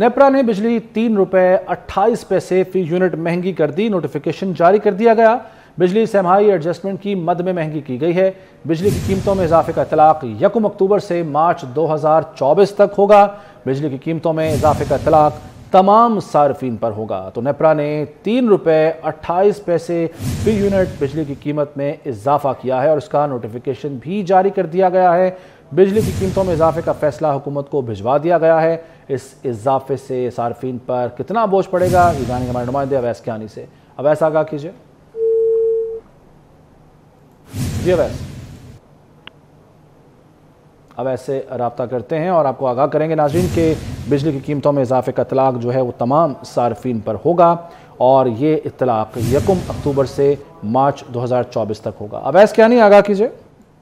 नेपरा ने बिजली ₹3.28 फी यूनिट महंगी कर दी। नोटिफिकेशन जारी कर दिया गया। बिजली सहमाही एडजस्टमेंट की मद में महंगी की गई है। बिजली की कीमतों में इजाफे का इतलाक 1 अक्टूबर से मार्च 2024 तक होगा। बिजली की कीमतों में इजाफे का इतलाक तमाम सार्फिन पर होगा। तो नेपरा ने ₹3.28 फी यूनिट बिजली की कीमत में इजाफा किया है और इसका नोटिफिकेशन भी जारी कर दिया गया है। बिजली की कीमतों में इजाफे का फैसला हुकूमत को भिजवा दिया गया है। इस इजाफे से सार्फिन पर कितना बोझ पड़ेगा, ये जानेंगे हमारे नुमाइंदे अवैस कियानी से। अवैस, आगाह कीजिए। जी अवैस से रब्ता करते हैं और आपको आगाह करेंगे नाज़रीन के बिजली की कीमतों में इजाफे का इतलाक जो है वो तमाम सार्फिन पर होगा और ये इतलाक 1 अक्टूबर से मार्च 2024 तक होगा। अवैस कियानी, आगाह कीजिए।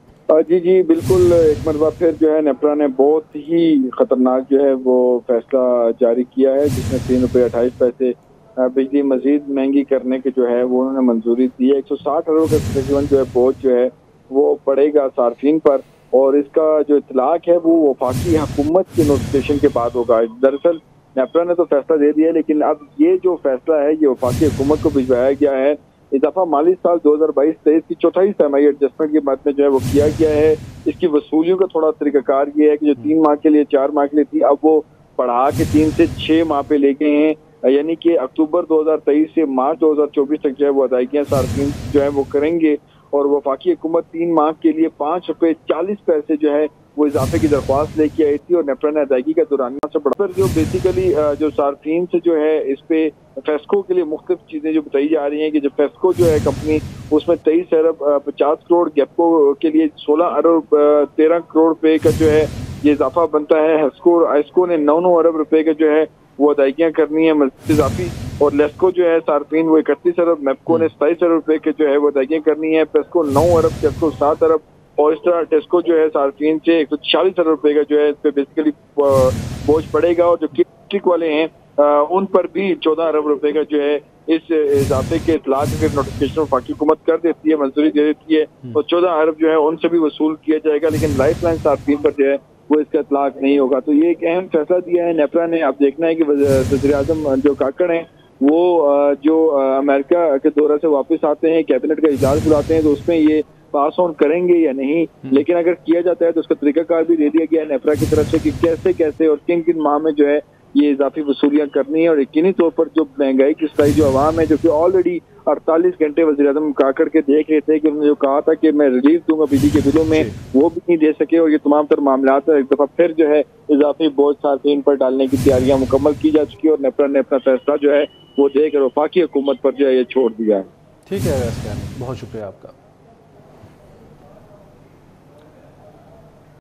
जी बिल्कुल, एक मरतबा फिर जो है नेपरा ने बहुत ही खतरनाक जो है वो फैसला जारी किया है, जिसमें ₹3.28 बिजली मजीद महंगी करने के जो है वो उन्होंने मंजूरी दी है। 160 अरब का तकरीबन जो है बोझ जो है वो पड़ेगा सार्फिन पर और इसका जो इतलाक है वो वफाकी हुकूमत के नोटिफिकेशन के बाद होगा। दरअसल नेपरा ने तो फैसला दे दिया है, लेकिन अब ये जो फैसला है ये वफाकी हुकूमत को भिजवाया गया है। इजाफा माली साल 2022-23 की चौथाई सहमाही एडजस्टमेंट के बाद में जो है वो किया गया है। इसकी वसूलियों का थोड़ा तरीकाकार ये है कि जो 3 माह के लिए 4 माह के लिए थी, अब वो बढ़ा के 3 से 6 माह पे ले गए हैं। यानी कि अक्टूबर 2023 से मार्च 2024 तक जो है वो अदायगियां सार्फिन जो है वो करेंगे और वफाकी हुकूमत 3 माह के लिए ₹5.40 जो है वो इजाफे की दरख्वास्त लेके आई थी और नेपरा ने अदायगी का दौरानिया से बढ़ाकर जो बेसिकली जो सार्फिन से जो है इस पे फेस्को के लिए मुख्तलिफ चीजें जो बताई जा रही हैं कि जो फेस्को जो है कंपनी उसमें 23 अरब 50 करोड़, गैपको के लिए 16 अरब 13 करोड़ रुपए का जो है ये इजाफा बनता है। हेस्को ने 9 अरब रुपए का जो है वो अदायगियां करनी है मजीद इजाफी और लेस्को जो है सार्फिन वो 31 अरब, मेप्को ने 27 अरब रुपए के जो है वो अदायगियां करनी है। पेस्को 9 अरब, टेस्को 7 अरब और इस तरह टेस्को जो है सार्फिन से 146 अरब रुपए का जो है इस पे बेसिकली बोझ पड़ेगा और जो इलेक्ट्रिक वाले हैं उन पर भी 14 अरब रुपए का जो है इस इजाफे के इतलाक अगर नोटिफिकेशन वफाकी हुकूमत कर देती है, मंजूरी दे देती है तो 14 अरब जो है उनसे भी वसूल किया जाएगा, लेकिन लाइफ लाइन सार्फिन पर जो है वो इसका इतलाक नहीं होगा। तो ये एक अहम फैसला दिया है नेपरा ने। अब देखना है कि वज़ीर-ए-आज़म जो काकड़ हैं वो जो अमेरिका के दौरे से वापस आते हैं, कैबिनेट का इजलास बुलाते हैं तो उसमें ये पास ऑन करेंगे या नहीं। लेकिन अगर किया जाता है तो उसका तरीकाकार भी दे दिया गया है नेपरा की तरफ से कि कैसे कैसे और किन किन माह में जो है ये इजाफी वसूलियां करनी है और यकीनी तौर पर जो महंगाई की सताई जो आवाम है, जो कि ऑलरेडी 48 घंटे वज़ीर-ए-आज़म काकड़ के देख रहे थे कि उन्होंने जो कहा था कि मैं रिलीफ दूंगा बिजली के बिलों में, वो भी नहीं दे सके और ये तमाम तर मामला एक दफा फिर जो है इजाफी बोझ सार्फिन पर डालने की तैयारियां मुकम्मल की जा चुकी है और नेपरा ने अपना फैसला जो है वो देकर वफाकी हुकूमत पर जो है ये छोड़ दिया है। ठीक है, बहुत शुक्रिया आपका।